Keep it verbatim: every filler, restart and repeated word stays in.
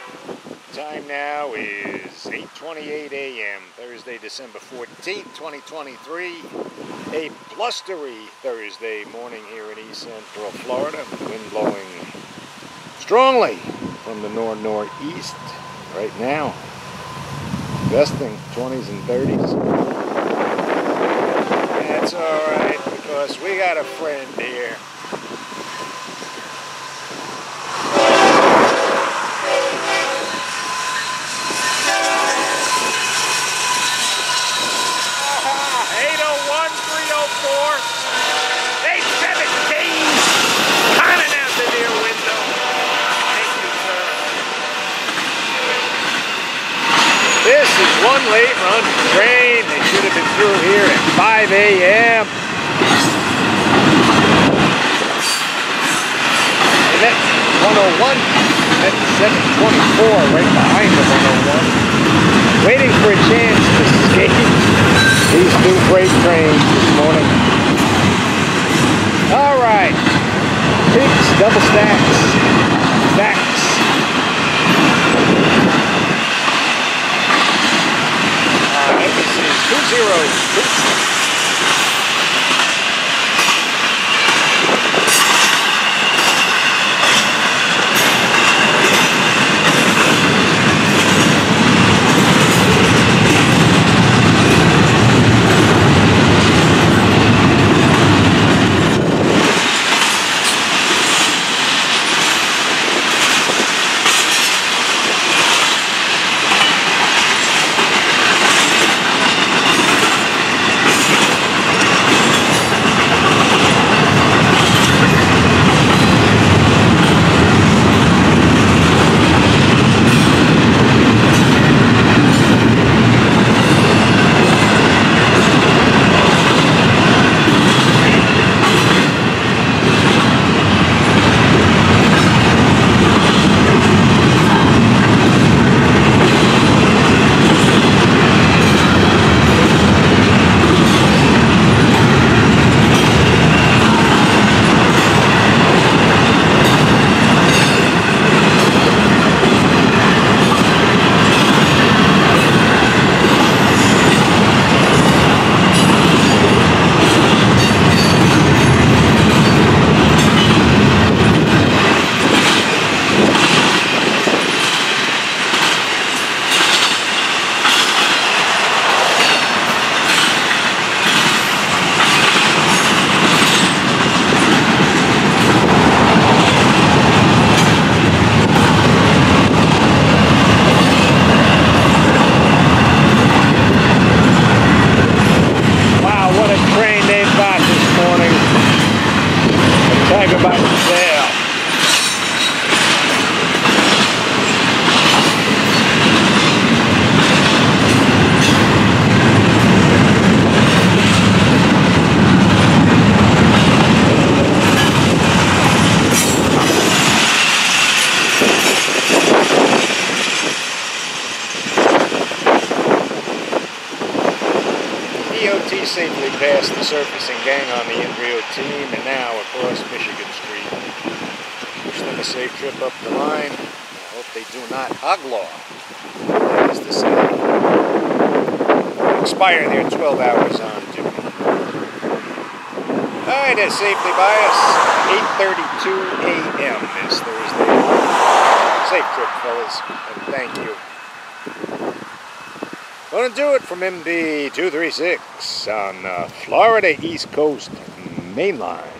Time now is eight twenty-eight a m Thursday, December fourteenth, twenty twenty-three. A blustery Thursday morning here in East Central Florida. Wind blowing strongly from the nor-northeast right now. Gusting twenties and thirties. That's alright, because we got a friend here. eight seventeen, climbing out the near window. Thank you, sir. This is one late run train. They should have been through here at five a m And that's one oh one. That's seven twenty-four right behind the one oh one. Waiting for a chance to escape these two freight trains this morning. All right, pigs, double stacks, stacks. Uh, this is two zero two. Talk about sale. E O T safely passed the surfacing gang on the embryo team and now across Michigan Street. Wish them a safe trip up the line. I hope they do not hoglaw. That is to say, expire their twelve hours on duty. Alright, that's safely by us. eight thirty-two a m this Thursday morning. Safe trip, fellas, and thank you. Gonna do it from M D two thirty-six on uh, Florida East Coast Main Line.